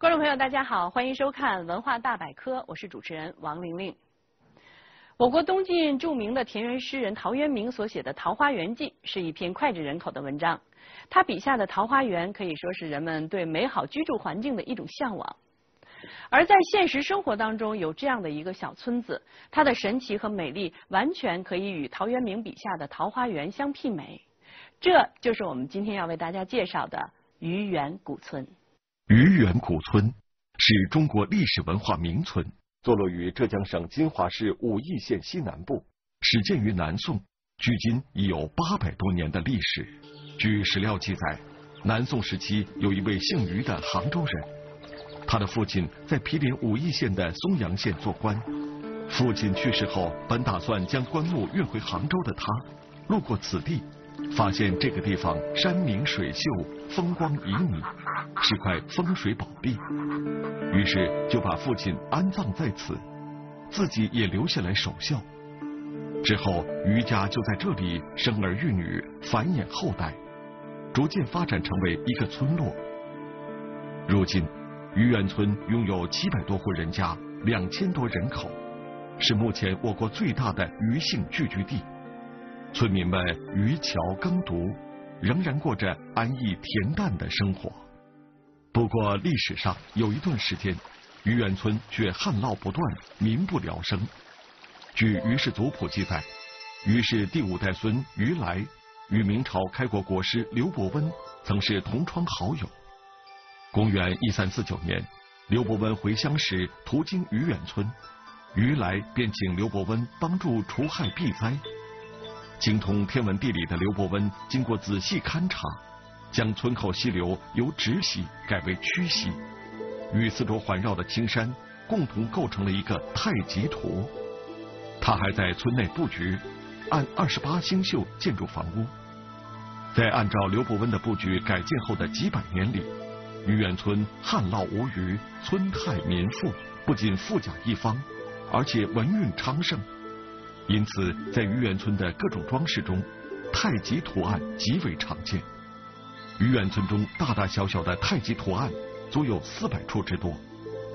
观众朋友，大家好，欢迎收看《文化大百科》，我是主持人王玲玲。我国东晋著名的田园诗人陶渊明所写的《桃花源记》是一篇脍炙人口的文章。他笔下的桃花源可以说是人们对美好居住环境的一种向往。而在现实生活当中，有这样的一个小村子，它的神奇和美丽完全可以与陶渊明笔下的桃花源相媲美。这就是我们今天要为大家介绍的愚园古村。 愚园古村是中国历史文化名村，坐落于浙江省金华市武义县西南部，始建于南宋，距今已有800多年的历史。据史料记载，南宋时期有一位姓于的杭州人，他的父亲在毗邻武义县的松阳县做官。父亲去世后，本打算将棺木运回杭州的他，路过此地，发现这个地方山明水秀，风光旖旎，是块风水宝地，于是就把父亲安葬在此，自己也留下来守孝。之后，于家就在这里生儿育女，繁衍后代，逐渐发展成为一个村落。如今，愚园村拥有700多户人家，2000多人口，是目前我国最大的余姓聚居地。村民们渔樵耕读，仍然过着安逸恬淡的生活。不过历史上有一段时间，愚园村却旱涝不断，民不聊生。据《于氏族谱》记载，于氏第5代孙于来与明朝开国国师刘伯温曾是同窗好友。公元1349年，刘伯温回乡时途经愚园村，于来便请刘伯温帮助除害避灾。精通天文地理的刘伯温经过仔细勘察，将村口溪流由直溪改为曲溪，与四周环绕的青山共同构成了一个太极图。他还在村内布局，按28星宿建筑房屋。在按照刘伯温的布局改建后的几百年里，愚园村旱涝无虞，村泰民富，不仅富甲一方，而且文运昌盛。因此，在愚园村的各种装饰中，太极图案极为常见。愚园村中大大小小的太极图案足有400处之多。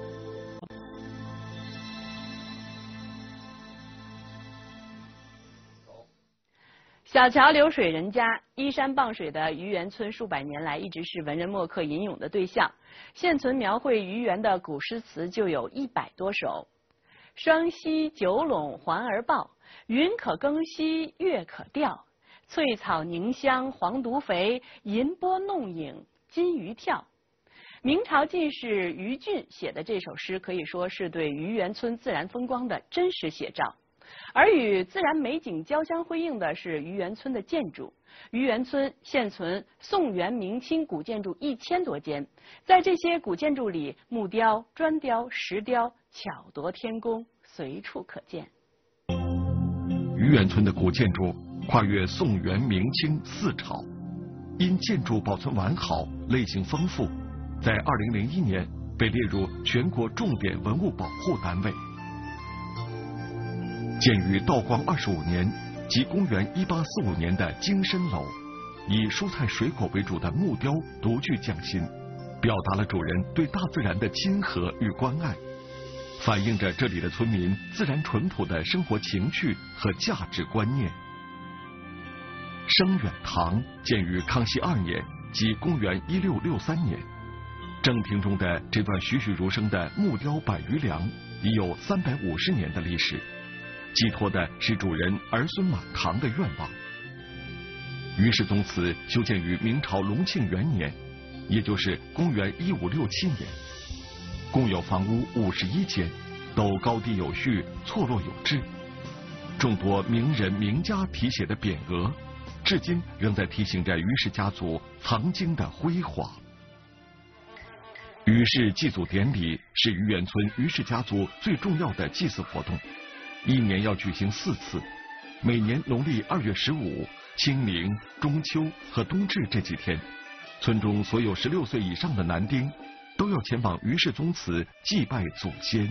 小桥流水人家，依山傍水的愚园村数百年来一直是文人墨客吟咏的对象。现存描绘愚园的古诗词就有100多首。双溪九垄环而抱，云可更兮月可钓。翠草凝香黄犊肥，银波弄影金鱼跳。明朝进士于俊写的这首诗可以说是对愚园村自然风光的真实写照。而与自然美景交相辉映的是愚园村的建筑。愚园村现存宋元明清古建筑1000多间，在这些古建筑里，木雕、砖雕、石雕巧夺天工，随处可见。 愚园村的古建筑跨越宋元明清4朝，因建筑保存完好，类型丰富，在2001年被列入全国重点文物保护单位。建于道光25年，即公元1845年的经深楼，以蔬菜水果为主的木雕独具匠心，表达了主人对大自然的亲和与关爱，反映着这里的村民自然淳朴的生活情趣和价值观念。生远堂建于康熙2年，即公元1663年。正厅中的这段栩栩如生的木雕百余梁，已有350年的历史，寄托的是主人儿孙满堂的愿望。于氏宗祠修建于明朝隆庆元年，也就是公元1567年，共有房屋51间，都高低有序，错落有致。众多名人名家题写的匾额，至今仍在提醒着于氏家族曾经的辉煌。于氏祭祖典礼是愚园村于氏家族最重要的祭祀活动，一年要举行4次，每年农历2月15、清明、中秋和冬至这几天，村中所有16岁以上的男丁都要前往于氏宗祠祭拜祖先。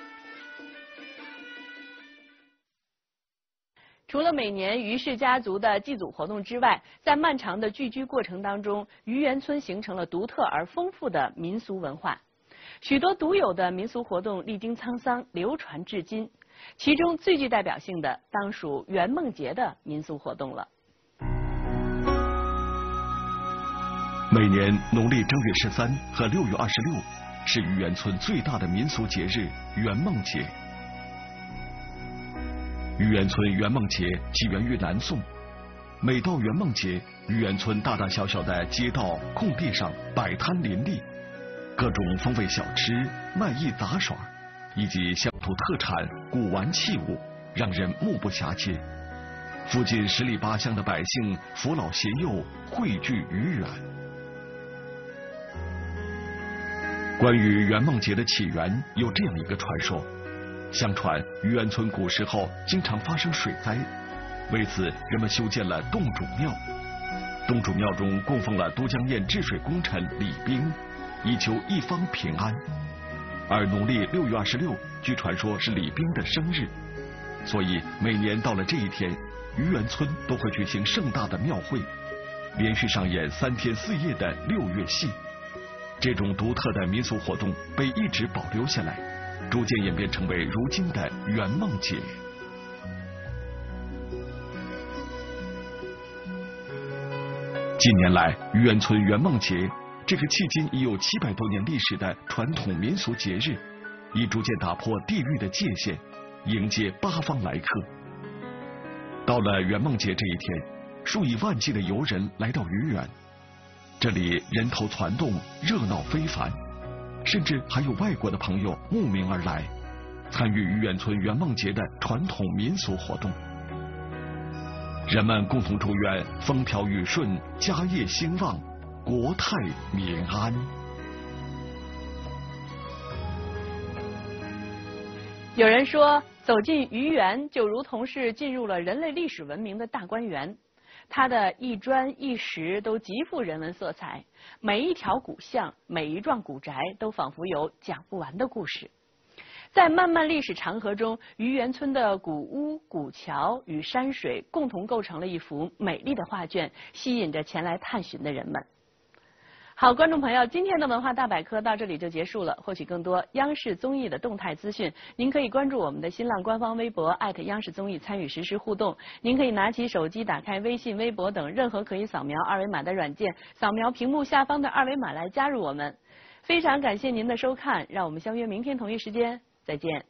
除了每年于氏家族的祭祖活动之外，在漫长的聚居过程当中，愚园村形成了独特而丰富的民俗文化。 许多独有的民俗活动历经沧桑，流传至今。其中最具代表性的，当属圆梦节的民俗活动了。 每年农历正月13和6月26是榆园村最大的民俗节日圆梦节。榆园村圆梦节起源于南宋，每到圆梦节，榆园村大大小小的街道、空地上摆摊林立，各种风味小吃、卖艺杂耍，以及乡土特产、古玩器物，让人目不暇接。附近10里8乡的百姓扶老携幼，汇聚榆园。关于圆梦节的起源，有这样一个传说。相传榆园村古时候经常发生水灾，为此人们修建了洞主庙。洞主庙中供奉了都江堰治水功臣李冰，以求一方平安。而农历6月26，据传说是李冰的生日，所以每年到了这一天，榆园村都会举行盛大的庙会，连续上演3天4夜的6月戏。这种独特的民俗活动被一直保留下来，逐渐演变成为如今的圆梦节。近年来，榆园村圆梦节这个迄今已有700多年历史的传统民俗节日，已逐渐打破地域的界限，迎接8方来客。到了圆梦节这一天，数以万计的游人来到榆园，这里人头攒动，热闹非凡，甚至还有外国的朋友慕名而来，参与榆园村圆梦节的传统民俗活动。人们共同祝愿风调雨顺、家业兴旺、国泰民安。 有人说，走进榆园就如同是进入了人类历史文明的大观园，它的一砖一石都极富人文色彩，每一条古巷、每一幢古宅都仿佛有讲不完的故事。在漫漫历史长河中，榆园村的古屋、古桥与山水共同构成了一幅美丽的画卷，吸引着前来探寻的人们。好，观众朋友，今天的文化大百科到这里就结束了。获取更多央视综艺的动态资讯，您可以关注我们的新浪官方微博央视综艺，参与实时互动。您可以拿起手机，打开微信、微博等任何可以扫描二维码的软件，扫描屏幕下方的二维码来加入我们。非常感谢您的收看，让我们相约明天同一时间再见。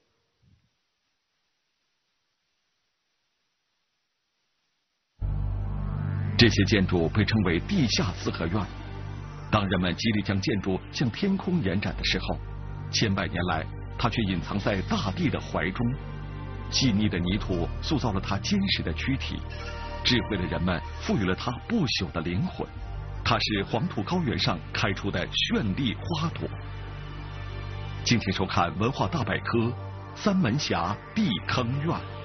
这些建筑被称为地下四合院。当人们极力将建筑向天空延展的时候，千百年来，它却隐藏在大地的怀中。细腻的泥土塑造了它坚实的躯体，智慧的人们赋予了它不朽的灵魂。它是黄土高原上开出的绚丽花朵。敬请收看《文化大百科》三门峡地坑院。